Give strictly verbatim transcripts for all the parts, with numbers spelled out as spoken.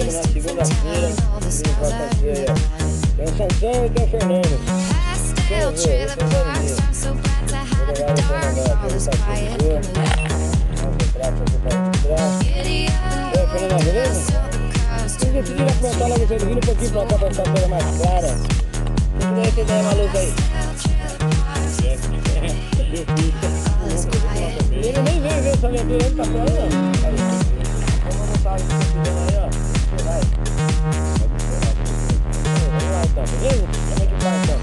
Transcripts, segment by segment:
Estamos na segunda-feira, e quarta-feira. Tem o Sansão e tem o Fernando. Quem eu vou? Eu tô vendo. Vou levar o Fernando aqui, ele tá aqui. Vamos entrar, vamos entrar. E aí, Fernando, beleza? Se você quiser aprontar logo cedo, vira um pouquinho pra cá pra ficar a coisa mais clara. Se quiser que der uma luz aí. Ele nem veio ver essa aventura, ele tá fora não. Vamos botar isso que tá aí, ó. Vai. Vamos lá então, beleza? Como é que vai então?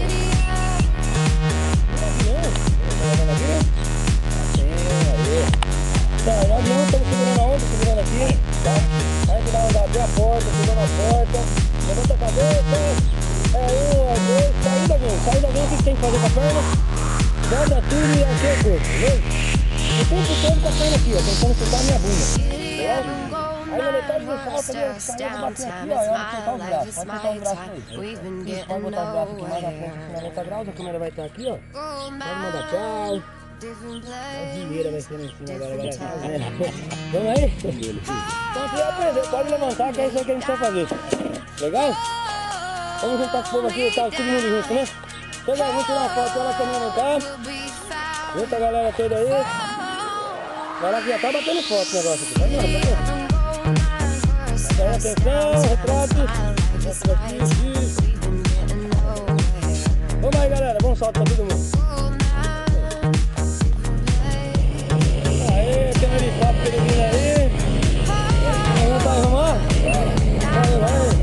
Tá, o avião estamos segurando aonde? Segurando aqui, tá? Aí que dá uma abrir a porta, segurando a porta. Levanta a cabeça. É um, dois, saindo avião. Saindo avião, o que tem que fazer com a perna? Dobra tudo e aqui é o corpo, beleza? O tempo todo com a perna aqui, ó, tentando soltar a minha bunda, certo? Aí na metade do salto, ali, eu vou bater aqui, ó, e olha soltar os braços. Pode soltar os braços aí. Isso, pode botar os braços aqui mais à frente, aqui noventa graus, a câmera vai estar aqui, ó. Pode mandar tchau. A dinheira vai ser em cima agora, galera. Vamos aí? Então você vai aprender, pode levantar, que é isso aí que a gente vai fazer. Legal? Vamos juntar com o povo aqui, tá todo mundo junto, né? Chega, vamos tirar uma foto, olha como não tá. Junta a galera toda aí. Galera que já tá batendo foto o negócio aqui. Vamos lá, vamos lá. Dá atenção, retrato. Mostra aqui, isso. Vamos aí, galera, vamos saltar pra todo mundo. Aê, tem um helicóptero vindo aí. Vamos lá, vamos lá. Vai, vai.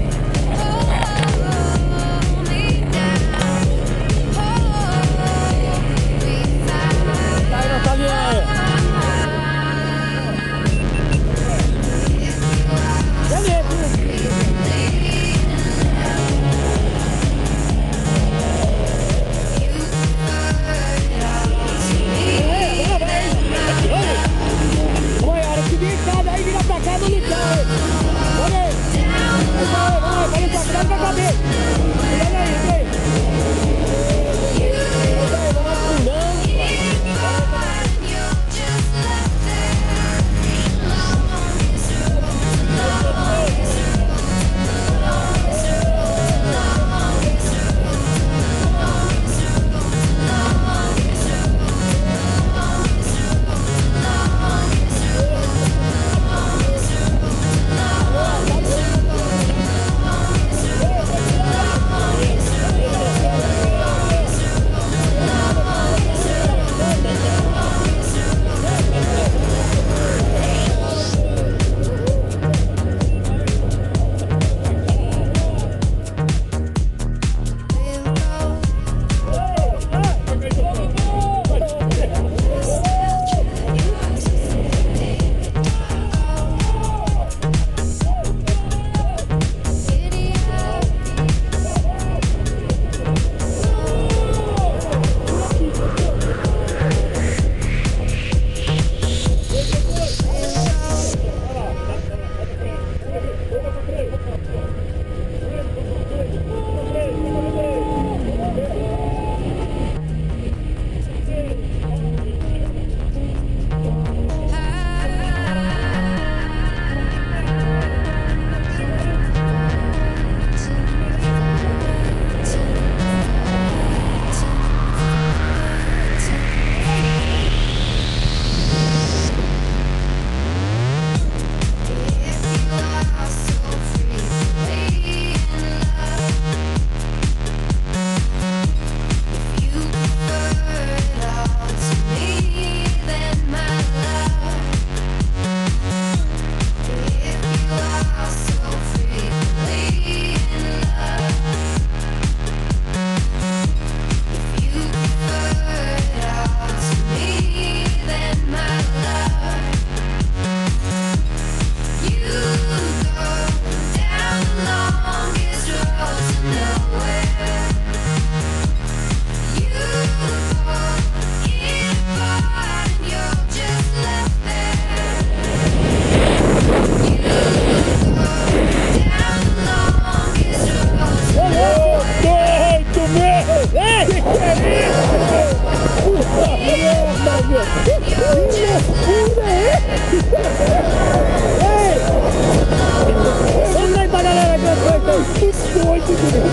doido,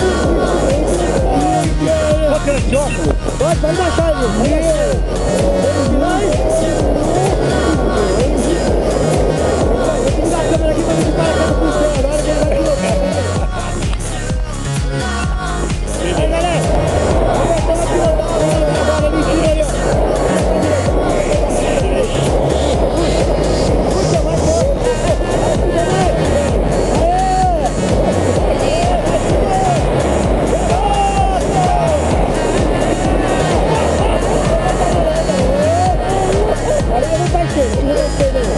olha aquele de óculos. Pode, pode baixar, viu? Pode baixar. Vou ligar a câmera aqui pra ver se o cara tá no pulseiro agora, que ele vai colocar. Aí, galera. Vamos aqui agora, ali, tira aí, ó. Puxa, mais forte. Puxa mais. Agora não vai ser, não vai ser, não.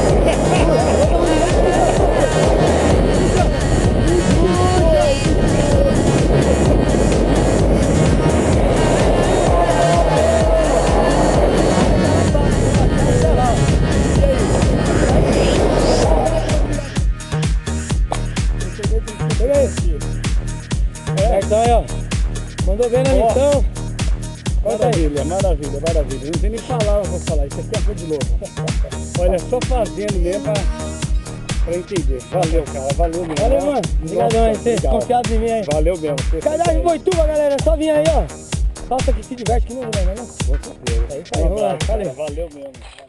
É, então aí, ó. Mandou bem na missão. Maravilha, maravilha, maravilha. Não tem nem palavra pra falar. Isso aqui é coisa de louco. Olha, só fazendo mesmo pra, pra entender. Valeu, cara. Valeu mesmo. Valeu, mano. Obrigadão aí, vocês confiados em mim aí. Valeu mesmo. Cadê Boituva, galera? Só vim aí, ó. Faça que se diverte que não vai, né? Com certeza. É isso aí, vamos lá. Valeu. Valeu mesmo.